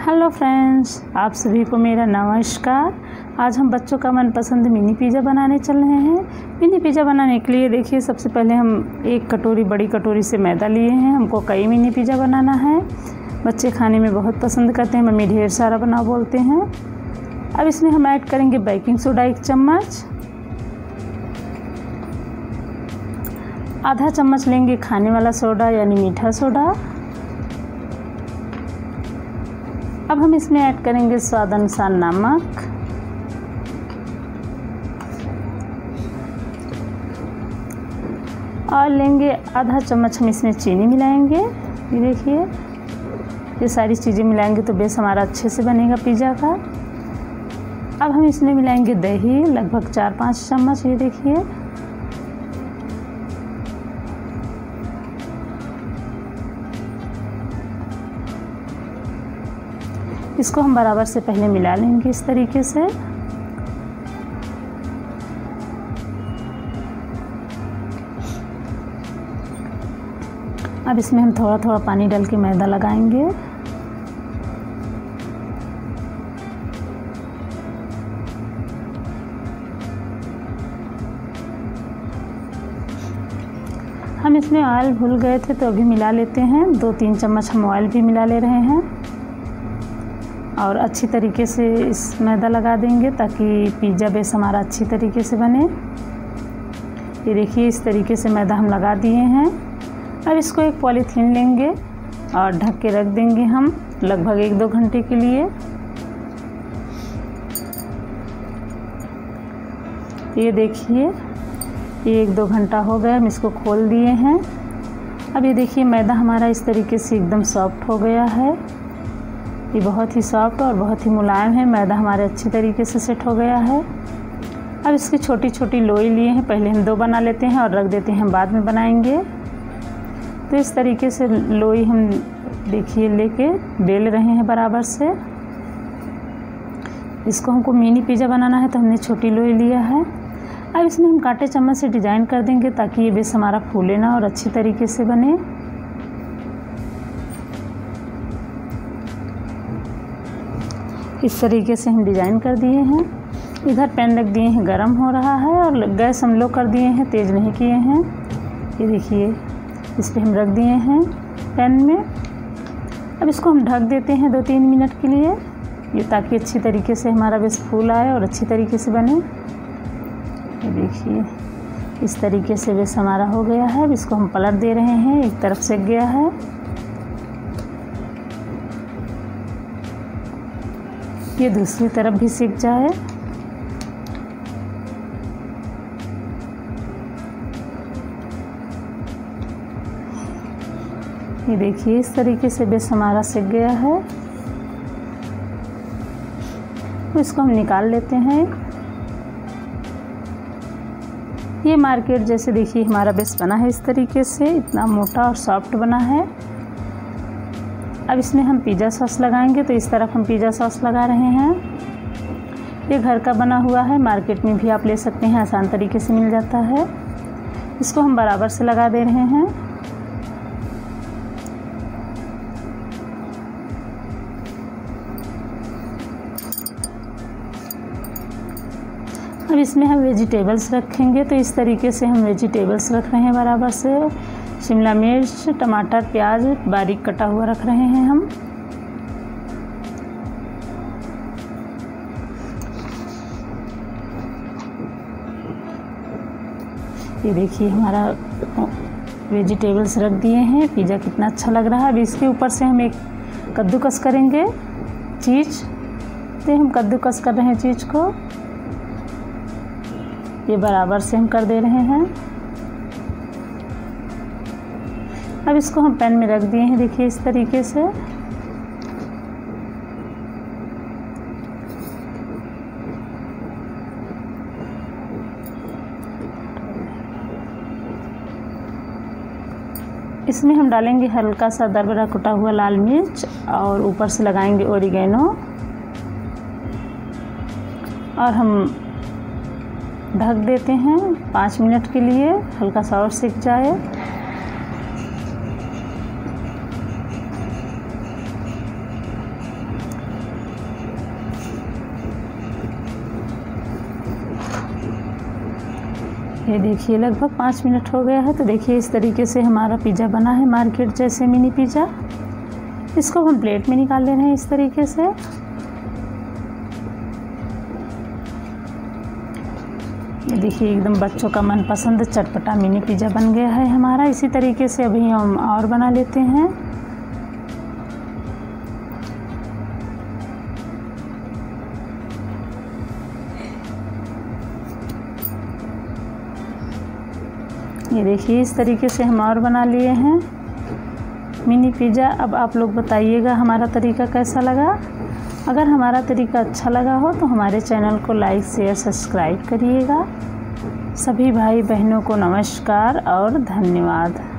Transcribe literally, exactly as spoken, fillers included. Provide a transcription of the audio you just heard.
Hello friends, आप सभी को मेरा नमस्कार। आज हम बच्चों का मनपसंद मिनी पिज़्ज़ा बनाने चल रहे हैं। मिनी पिज़्ज़ा बनाने के लिए देखिए, सबसे पहले हम एक कटोरी बड़ी कटोरी से मैदा लिए हैं। हमको कई मिनी पिज़्ज़ा बनाना है। बच्चे खाने में बहुत पसंद करते हैं, मम्मी ढेर सारा बनाओ बोलते हैं। अब इसमें हम ऐड करेंगे बेकिंग सोडा एक चम्मच, आधा चम्मच लेंगे खाने वाला सोडा यानी मीठा सोडा। अब हम इसमें ऐड करेंगे स्वाद अनुसार नमक, और लेंगे आधा चम्मच हम इसमें चीनी मिलाएंगे। ये देखिए, ये सारी चीज़ें मिलाएंगे तो बेस हमारा अच्छे से बनेगा पिज़्ज़ा का। अब हम इसमें मिलाएंगे दही, लगभग चार पाँच चम्मच। ये देखिए, इसको हम बराबर से पहले मिला लेंगे इस तरीके से। अब इसमें हम थोड़ा थोड़ा पानी डाल के मैदा लगाएंगे। हम इसमें ऑयल भूल गए थे तो अभी मिला लेते हैं। दो तीन चम्मच हम ऑयल भी मिला ले रहे हैं और अच्छी तरीके से इस मैदा लगा देंगे ताकि पिज़्ज़ा बेस हमारा अच्छी तरीके से बने। ये देखिए, इस तरीके से मैदा हम लगा दिए हैं। अब इसको एक पॉलीथीन लेंगे और ढक के रख देंगे हम लगभग एक दो घंटे के लिए। ये देखिए, ये एक दो घंटा हो गया, हम इसको खोल दिए हैं। अब ये देखिए, मैदा हमारा इस तरीके से एकदम सॉफ्ट हो गया है। ये बहुत ही सॉफ्ट और बहुत ही मुलायम है। मैदा हमारे अच्छी तरीके से सेट हो गया है। अब इसकी छोटी छोटी लोई लिए हैं, पहले हम दो बना लेते हैं और रख देते हैं, बाद में बनाएंगे। तो इस तरीके से लोई हम देखिए लेके बेल रहे हैं बराबर से। इसको हमको मिनी पिज़्ज़ा बनाना है तो हमने छोटी लोई लिया है। अब इसमें हम कांटे चम्मच से डिज़ाइन कर देंगे ताकि ये बेस हमारा फूले ना और अच्छी तरीके से बने। इस तरीके से हम डिज़ाइन कर दिए हैं। इधर पैन रख दिए हैं, गरम हो रहा है, और गैस हम लो कर दिए हैं, तेज़ नहीं किए हैं। ये देखिए, इस पर हम रख दिए हैं पैन में। अब इसको हम ढक देते हैं दो तीन मिनट के लिए, ये ताकि अच्छी तरीके से हमारा बेस फूल आए और अच्छी तरीके से बने। ये देखिए, इस तरीके से बेस हमारा हो गया है। अब इसको हम पलट दे रहे हैं, एक तरफ सेक गया है। ये दूसरी तरफ भी सिक जाए। ये देखिए, इस तरीके से बेस हमारा सिक गया है। तो इसको हम निकाल लेते हैं। ये मार्केट जैसे देखिए हमारा बेस बना है, इस तरीके से इतना मोटा और सॉफ्ट बना है। अब इसमें हम पिज़्ज़ा सॉस लगाएंगे, तो इस तरफ हम पिज़्ज़ा सॉस लगा रहे हैं। ये घर का बना हुआ है, मार्केट में भी आप ले सकते हैं, आसान तरीके से मिल जाता है। इसको हम बराबर से लगा दे रहे हैं। अब इसमें हम वेजिटेबल्स रखेंगे, तो इस तरीके से हम वेजिटेबल्स रख रहे हैं बराबर से। शिमला मिर्च, टमाटर, प्याज बारीक कटा हुआ रख रहे हैं हम। ये देखिए, हमारा वेजिटेबल्स रख दिए हैं। पिज़्ज़ा कितना अच्छा लग रहा है। अब इसके ऊपर से हम एक कद्दूकस करेंगे चीज़। तो हम कद्दूकस कर रहे हैं चीज़ को, ये बराबर से हम कर दे रहे हैं। अब इसको हम पैन में रख दिए हैं, देखिए इस तरीके से। इसमें हम डालेंगे हल्का सा दरदरा कुटा हुआ लाल मिर्च, और ऊपर से लगाएंगे ओरिगेनो, और हम ढक देते हैं पाँच मिनट के लिए, हल्का सा और सिक जाए। ये देखिए लगभग पाँच मिनट हो गया है। तो देखिए इस तरीके से हमारा पिज़्ज़ा बना है, मार्केट जैसे मिनी पिज़्ज़ा। इसको हम प्लेट में निकाल ले रहे हैं इस तरीके से। ये देखिए एकदम बच्चों का मनपसंद चटपटा मिनी पिज़्ज़ा बन गया है हमारा। इसी तरीके से अभी हम और बना लेते हैं। ये देखिए इस तरीके से हम और बना लिए हैं मिनी पिज़्ज़ा। अब आप लोग बताइएगा हमारा तरीका कैसा लगा। अगर हमारा तरीका अच्छा लगा हो तो हमारे चैनल को लाइक शेयर सब्सक्राइब करिएगा। सभी भाई बहनों को नमस्कार और धन्यवाद।